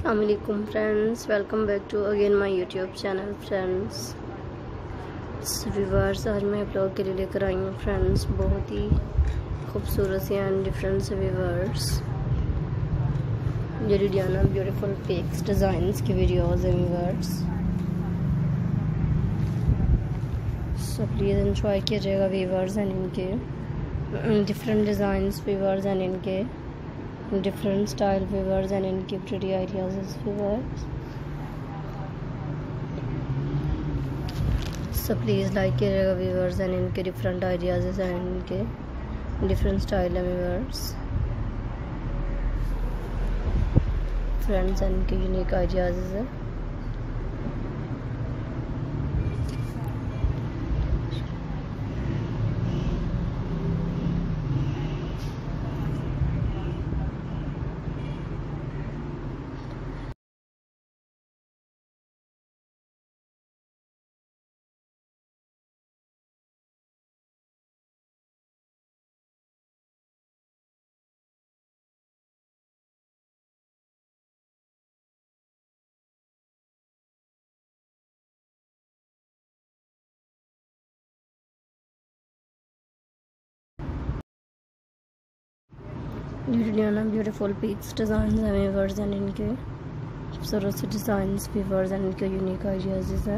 अस्सलामुअलैकुम friends, welcome back to again my YouTube channel friends. Viewers, आज मैं आप लोगों के लिए लेकर आई हूँ फ्रेंड्स बहुत ही खूबसूरत से एंड डिफरेंट से व्यूअर्स जेरिडियाना ब्यूटीफुल पिक्स डिज़ाइंस की वीडियोज़ हैं व्यूअर्स। सो प्लीज़ एंजॉय कीजिएगा व्यूअर्स एंड इनके डिफरेंट डिज़ाइंस व्यूअर्स एंड इनके different style viewers and इनके pretty ideas is viewers. So please like कीजिएगा viewers and इनके different ideas and इनके different style है viewers. Friends and इनके unique ideas है. जेरिडियाना ब्यूटीफुल पिक्स डिज़ाइन है व्यूअर्स एंड इनके खूबसूरत से डिज़ाइंस व्यूअर्स एंड इनके यूनिक आइडियाज़ हैं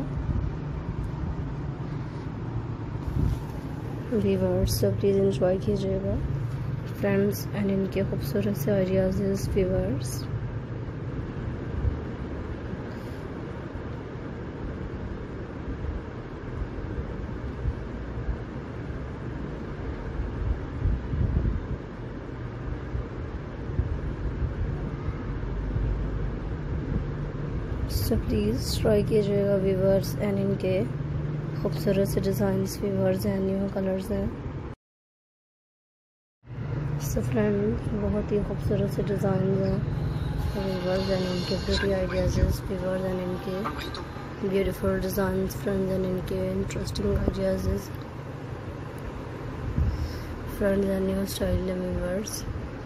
व्यूअर्स। सो प्लीज़ एंजॉय कीजिएगा फ्रेंड्स एंड इनके खूबसूरत से ideas viewers. So please try कीजिएगा व्यूअर्स एंड इनके खूबसूरत से डिज़ाइंस व्यूअर्स हैं, न्यू कलर्स हैं। सो फ्रेंड्स, बहुत ही खूबसूरत से डिज़ाइन हैं व्यूअर्स एंड इनके प्रिटी आइडियाज़ व्यूअर्स एंड इनके ब्यूटीफुल डिज़ाइंस फ्रेंड्स एंड इनके interesting ideas friends and new style है व्यूअर्स।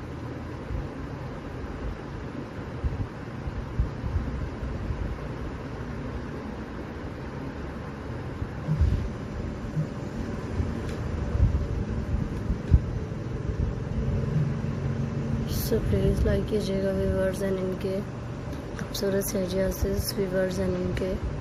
सो प्लीज़ लाइक कीजिएगा व्यूअर्स एंड इनके खूबसूरत से आइडियाज़ व्यूअर्स एंड इनके